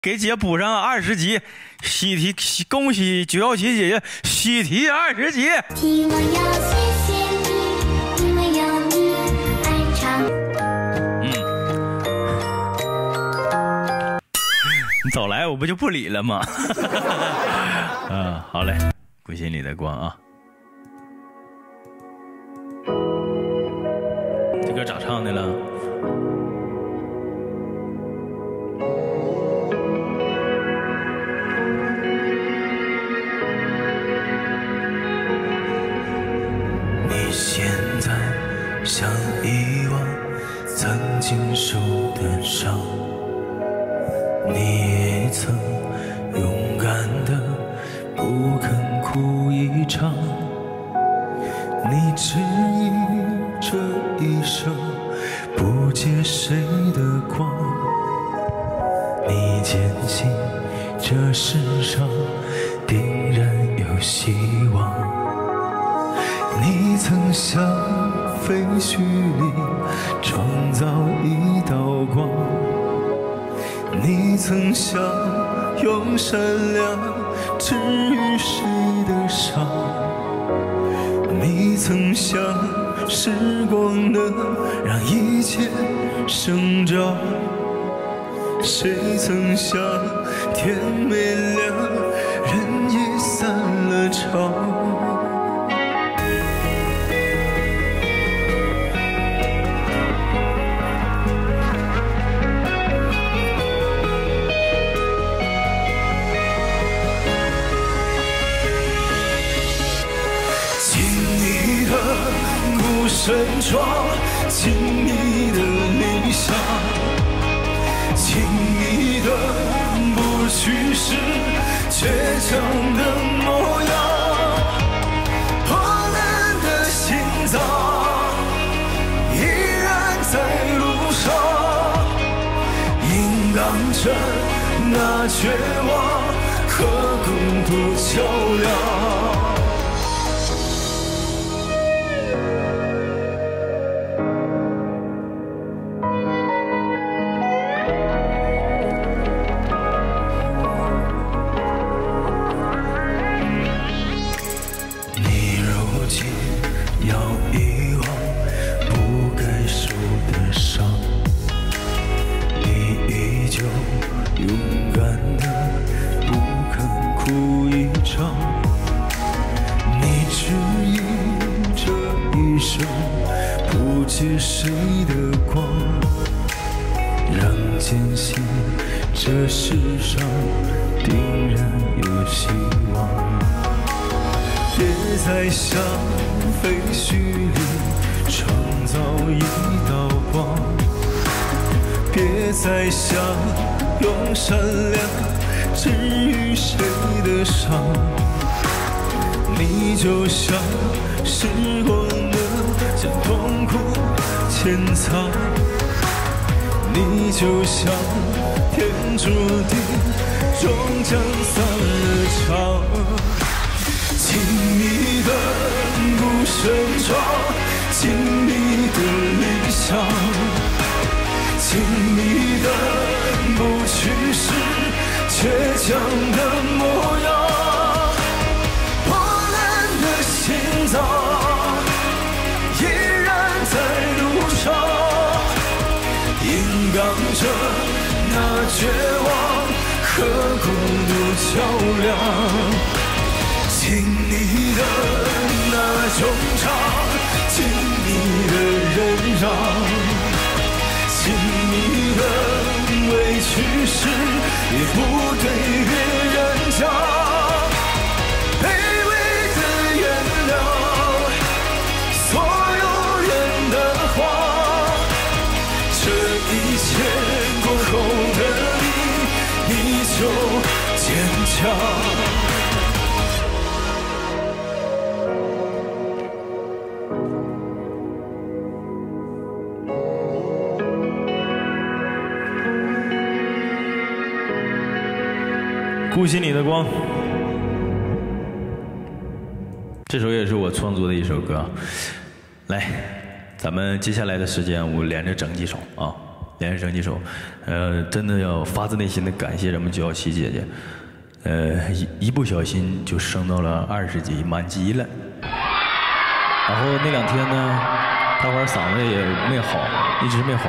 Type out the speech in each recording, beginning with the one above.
给姐补上20级习题，恭喜917姐姐习题20级。 题我要谢谢你，因为有你爱唱。 你早来我不就不理了吗？好嘞，归心里的光啊。这歌咋唱的了？ 你现在想遗忘曾经受的伤，你也曾勇敢的不肯哭一场，你执意这一生不借谁的光，你坚信这世上定然有希望，你曾向废墟里创造一道光，你曾想用善良治愈谁的伤，你曾想时光能让一切生长，谁曾想天没亮人也散了场，身装尽你的理想，尽你的不屈是倔强的模样，破烂的心脏依然在路上，硬刚着那绝望和孤独较量。借谁的光，让坚信这世上定然有希望。别再向废墟里创造一道光，别再想用善良治愈谁的伤，你就像时光的将痛苦潜藏，你就像天注定终将散了场，尽你的不盛装，尽你的理想，尽你的不屈是倔强的模样，破烂的心脏依然在路上，硬刚着那绝望和孤独较量，尽你的那衷肠，尽你的忍让，尽你的委屈时也不对别人讲，卑微的原谅所有人的谎，这一切过后的你依旧坚强。 顾惜你的光，这首也是我创作的一首歌。来，咱们接下来的时间我连着整几首啊。 连声几首，真的要发自内心的感谢咱们917姐姐，一不小心就升到了20级满级了。然后那2天呢，大伙儿嗓子也没好，一直没好，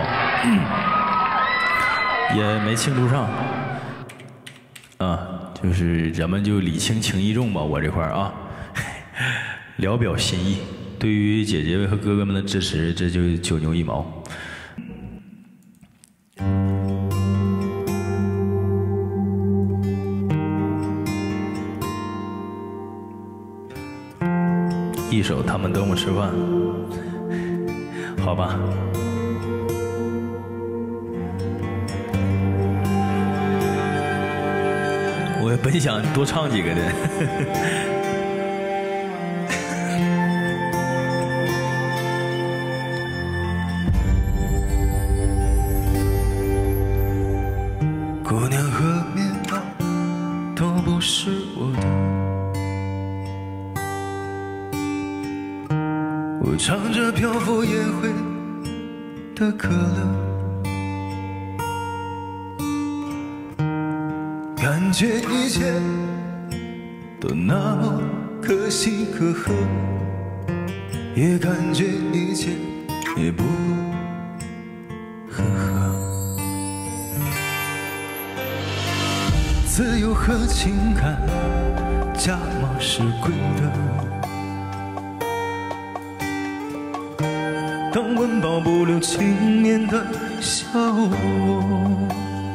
也没庆祝上，就是咱们就礼轻情意重吧，我这块儿啊，聊表心意。对于姐姐和哥哥们的支持，这就9牛1毛。一首他们等我吃饭，好吧。我本想多唱几个的。 姑娘和面包都不是我的，我唱着漂浮也会的可乐，感觉一切都那么可喜可贺，也感觉一切也不呵呵。自由和情感价码是贵的，当温饱不留情面的笑我，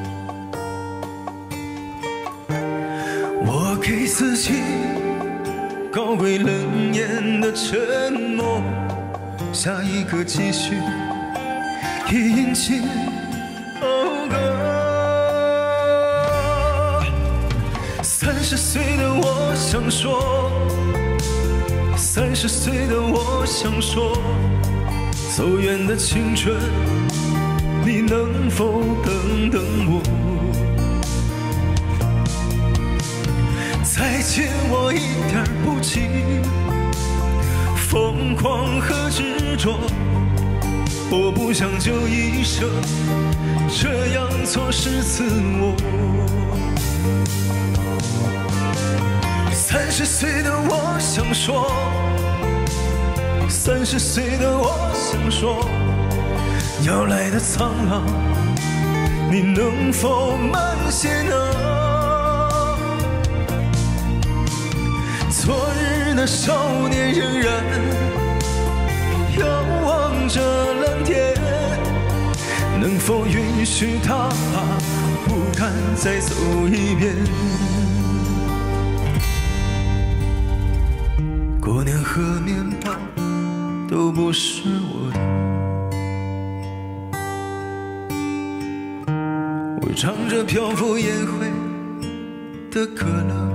我给自己高贵冷眼的沉默，下一个继续一饮尽讴歌。30岁的我想说，30岁的我想说，走远的青春，你能否等等我？再见我一点不急，疯狂和执着，我不想就一生这样错失自我。30岁的我想说，30岁的我想说，要来的苍老，你能否慢些呢？昨日的少年仍然遥望着蓝天，能否允许他不敢再走一遍？过年和面包都不是我的，我唱着漂浮也会的可乐，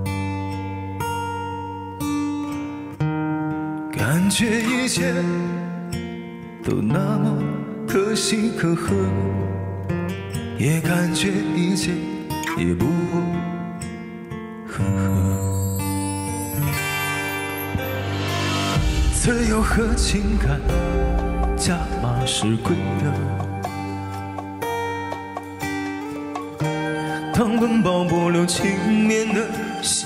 感觉一切都那么可喜可贺，也感觉一切也不呵呵。自由和情感价码是贵的，当温饱不留情面的笑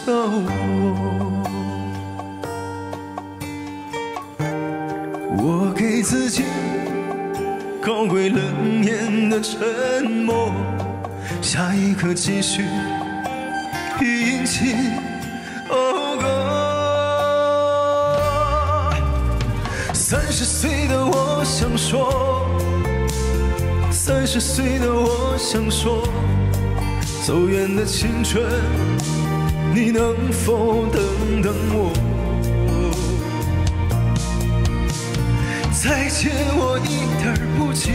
我给自己高贵冷眼的沉默，下一刻继续一饮尽讴歌。30岁的我想说，30岁的我想说，走远的青春，你能否等等我？再见我一点不急，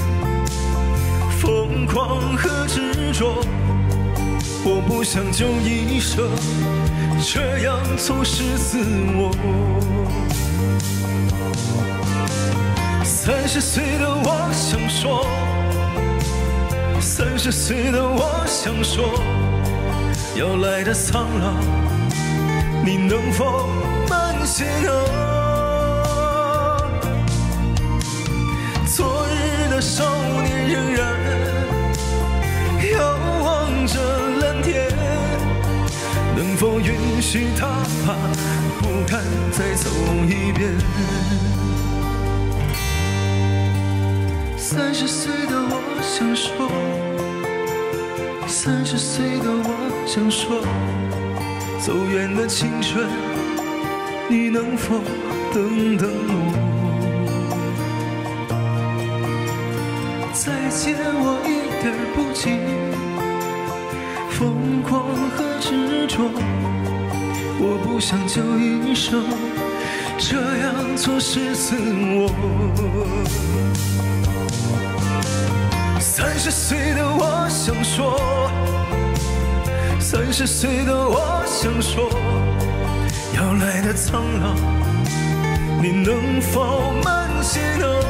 疯狂和执着，我不想就一生这样错失自我。30岁的我想说，30岁的我想说，要来的苍老，你能否慢些呢？昨日的少年仍然遥望着蓝天，能否允许它怕不敢再走一遍？30岁的我想说，30岁的我想说，走远的青春，你能否等等我？再见，我一点不急，疯狂和执着，我不想就一生这样错失自我。30岁的我想说，30岁的我想说，要来的苍老，你能否慢些呢？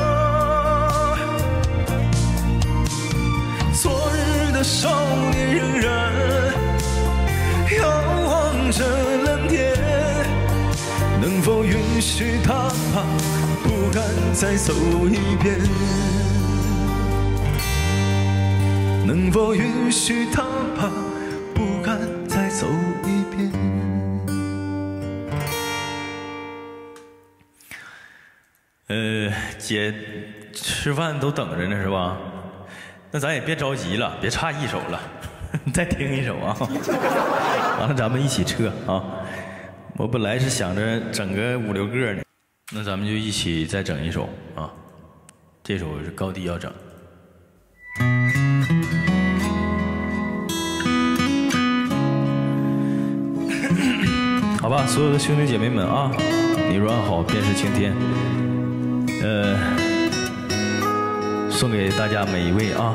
昨日的少年仍然遥望着蓝天，能否允许他怕不敢再走一遍？能否允许他怕不敢再走一遍？ 姐，吃饭都等着呢是吧？那咱也别着急了，别差一首了，再听一首啊。完了咱们一起撤啊。我本来是想着整个5、6个呢，那咱们就一起再整一首啊。这首是高低要整。好吧，所有的兄弟姐妹们啊，你若安好便是晴天。送给大家每一位啊。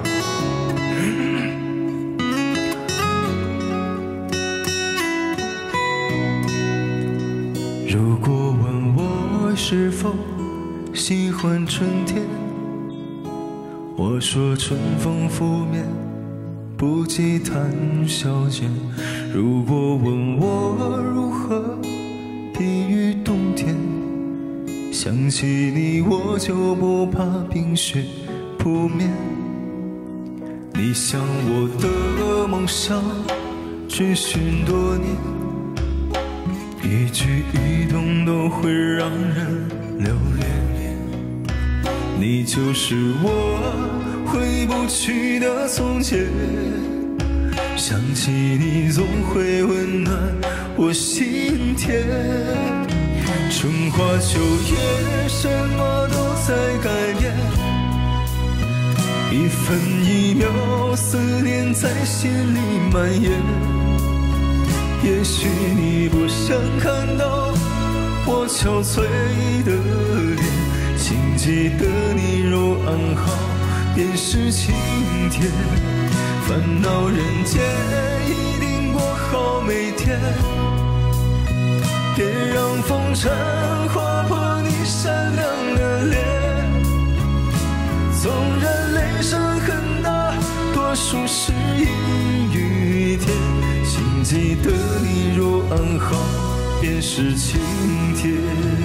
如果问我是否喜欢春天，我说春风拂面，不及谈笑间。如果问我如何比喻冬天，想起你我就不怕冰雪扑面。你像我的梦想追寻多年，一举一动都会让人留恋。你就是我回不去的从前，想起你总会温暖我心田。春花秋月，什么都在改变，一分一秒思念在心里蔓延。也许你不想看到我憔悴的脸，请记得你若安好便是晴天。烦恼人间一定过好每天，别让风尘划破你善良的脸。纵然雷声很大，多数是阴雨天，请记得你若安好便是晴天。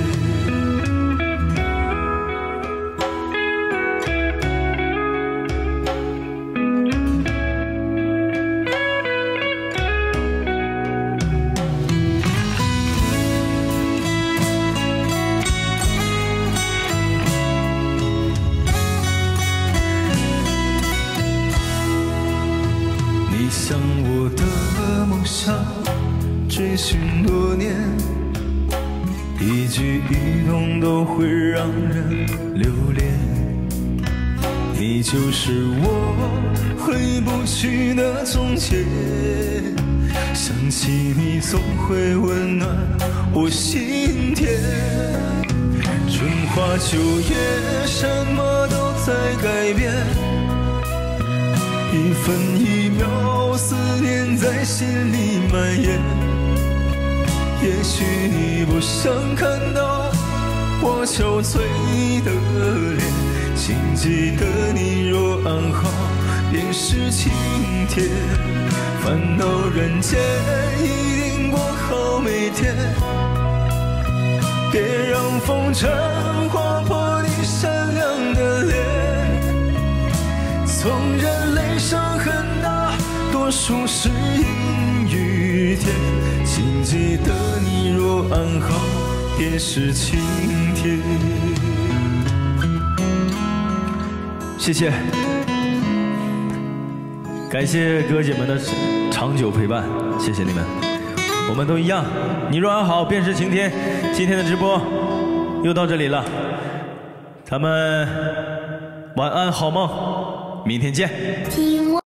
像我的梦想追寻多年，一举一动都会让人留恋。你就是我回不去的从前，想起你总会温暖我心田。春花秋月，什么都在改变，一分一秒思念在心里蔓延。也许你不想看到我憔悴的脸，请记得你若安好便是晴天。烦恼人间一定过好每天，别让风尘划破你善良的脸。 纵然泪伤很大，多数是阴雨天。请记得你若安好，便是晴天。 谢谢，感谢哥姐们的长久陪伴，谢谢你们。我们都一样，你若安好，便是晴天。今天的直播又到这里了，咱们晚安好梦，明天见。 听我。